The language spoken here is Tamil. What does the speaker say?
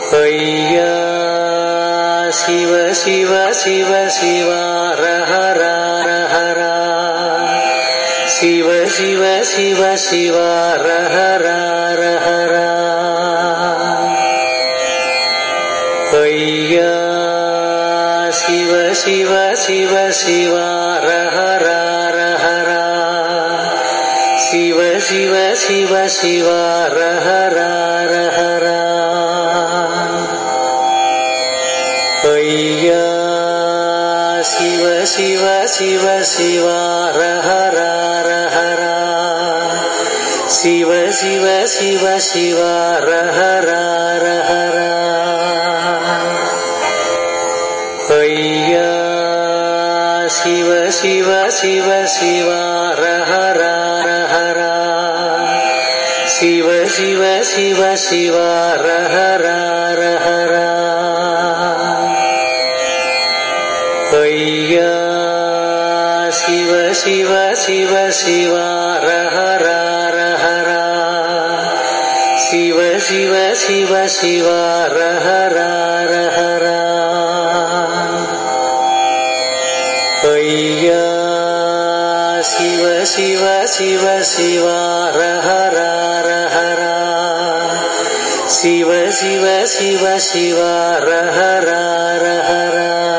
ஐயா சிவ சிவ சிவ சிவா ரஹரா ரஹரா சிவ சிவ சிவ சிவா ரஹரா ரஹரா ஐயா சிவ சிவ சிவ சிவா ரஹரா ரஹரா சிவ சிவ சிவ சிவா ரஹரா ரஹரா ஐயா சிவ சிவ சிவ சிவா ரஹரா ரஹரா சிவ சிவ சிவ சிவா ரஹரா ரஹரா ஐயா சிவ சிவ சிவ சிவா ரஹரா ரஹரா சிவ சிவ சிவ சிவா ரஹரா ரஹரா ஐயா சிவ சிவ சிவ சிவா ரஹரா ரஹரா சிவ சிவ சிவ சிவா ரஹரா ரஹரா ஐயா சிவ சிவ சிவ சிவா ரஹரா ரஹரா சிவ சிவ சிவ சிவா ரஹரா ரஹரா